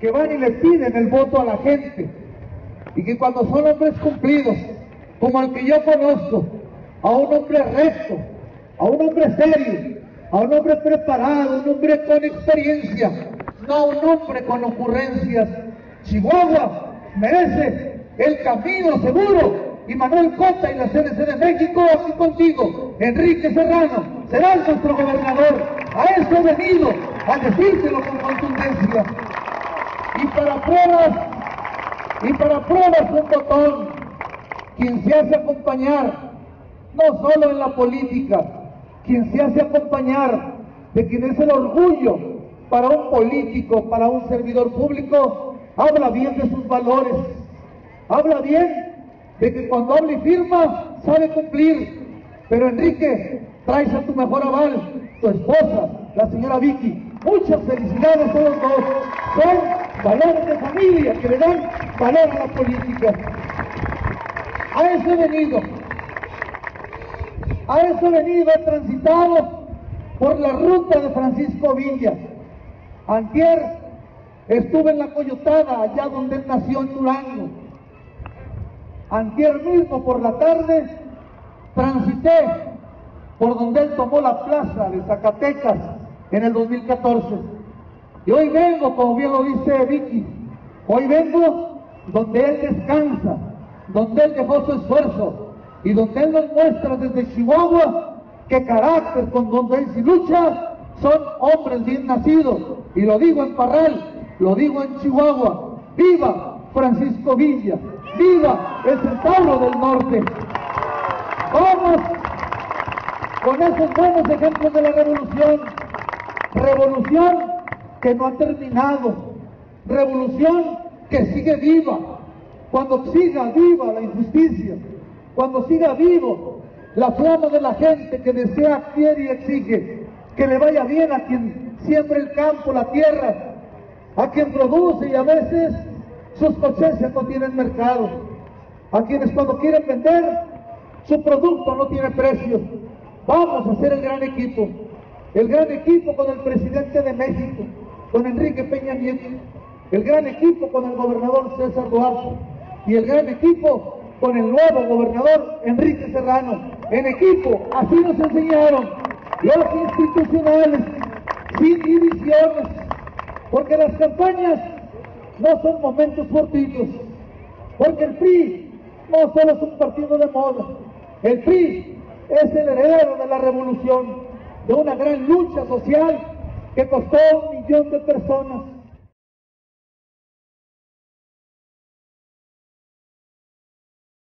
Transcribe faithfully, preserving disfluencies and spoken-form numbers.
que van y le piden el voto a la gente, y que cuando son hombres cumplidos, como el que yo conozco, a un hombre recto, a un hombre serio, a un hombre preparado, un hombre con experiencia, no a un hombre con ocurrencias, Chihuahua merece el camino seguro. Y Manuel Cota y la C D C de México, aquí contigo, Enrique Serrano, serás nuestro gobernador. A eso he venido, a decírselo con contundencia. Y para pruebas, y para pruebas un botón, quien se hace acompañar, no solo en la política, quien se hace acompañar de quien es el orgullo para un político, para un servidor público, habla bien de sus valores, habla bien de que cuando habla y firma, sabe cumplir. Pero Enrique, traes a tu mejor aval, tu esposa, la señora Vicky. Muchas felicidades a los dos. Son valores de familia que le dan valor a la política. A eso he venido. A eso he venido, he transitado por la ruta de Francisco Villa. Antier estuve en la Coyotada, allá donde él nació en Durango. Antier mismo por la tarde transité por donde él tomó la plaza de Zacatecas en el dos mil catorce. Y hoy vengo, como bien lo dice Vicky, hoy vengo donde él descansa, donde él dejó su esfuerzo y donde él nos muestra desde Chihuahua que carácter con donde él se lucha son hombres bien nacidos. Y lo digo en Parral, lo digo en Chihuahua. ¡Viva Francisco Villa! ¡Viva el Centauro del Norte! Vamos con esos buenos ejemplos de la revolución. Revolución que no ha terminado. Revolución que sigue viva. Cuando siga viva la injusticia, cuando siga vivo la flama de la gente que desea, quiere y exige que le vaya bien a quien siembra el campo, la tierra, a quien produce y a veces sus cosechas no tienen mercado, a quienes cuando quieren vender su producto no tiene precio. Vamos a hacer el gran equipo, el gran equipo con el presidente de México, con Enrique Peña Nieto, el gran equipo con el gobernador César Duarte y el gran equipo con el nuevo gobernador Enrique Serrano. En equipo, así nos enseñaron los institucionales, sin divisiones, porque las campañas no son momentos fortuitos, porque el P R I no solo es un partido de moda, el P R I es el heredero de la revolución, de una gran lucha social que costó un millón de personas,